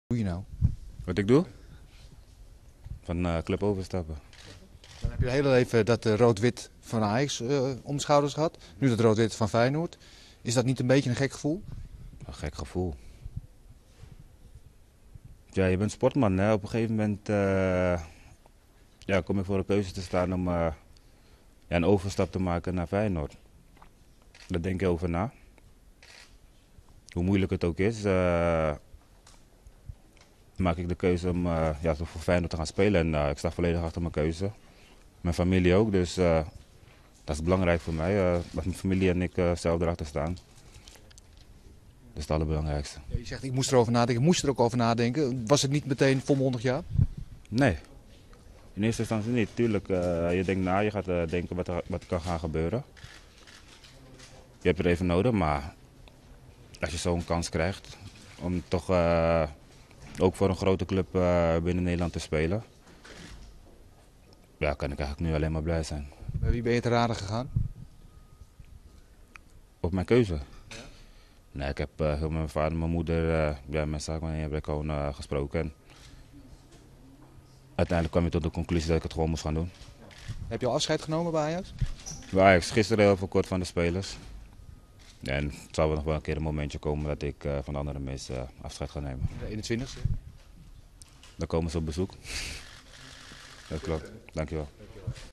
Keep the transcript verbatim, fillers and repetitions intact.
Doe je nou? Wat ik doe? Van uh, club overstappen. Dan heb je het hele leven dat uh, rood-wit van Ajax uh, om de schouders gehad. Nu dat rood-wit van Feyenoord. Is dat niet een beetje een gek gevoel? Een gek gevoel. Ja, je bent sportman, hè. Op een gegeven moment uh, ja, kom je voor een keuze te staan om uh, ja, een overstap te maken naar Feyenoord. Daar denk je over na. Hoe moeilijk het ook is, uh, maak ik de keuze om uh, ja, voor Feyenoord te gaan spelen. En uh, ik sta volledig achter mijn keuze. Mijn familie ook, dus uh, dat is belangrijk voor mij. Uh, dat mijn familie en ik uh, zelf erachter staan. Dat is het allerbelangrijkste. Ja, je zegt ik moest erover nadenken. Moest je er ook over nadenken? Was het niet meteen volmondig ja? Nee, in eerste instantie niet. Tuurlijk, uh, je denkt na, je gaat uh, denken wat er, wat er kan gaan gebeuren. Je hebt er even nodig, maar als je zo'n kans krijgt om toch uh, ook voor een grote club uh, binnen Nederland te spelen, ja, kan ik eigenlijk nu alleen maar blij zijn. Bij wie ben je te raden gegaan? Op mijn keuze? Ja. Nee, ik heb uh, heel met mijn vader en mijn moeder, uh, ja, mijn zaakman heb ik gewoon uh, gesproken. En uiteindelijk kwam je tot de conclusie dat ik het gewoon moest gaan doen. Heb je al afscheid genomen bij Ajax? Bij Ajax gisteren heel veel kort van de spelers. En het zal wel nog wel een keer een momentje komen dat ik uh, van de andere mensen uh, afscheid ga nemen. De eenentwintigste? Dan komen ze op bezoek. Dat klopt. Dankjewel.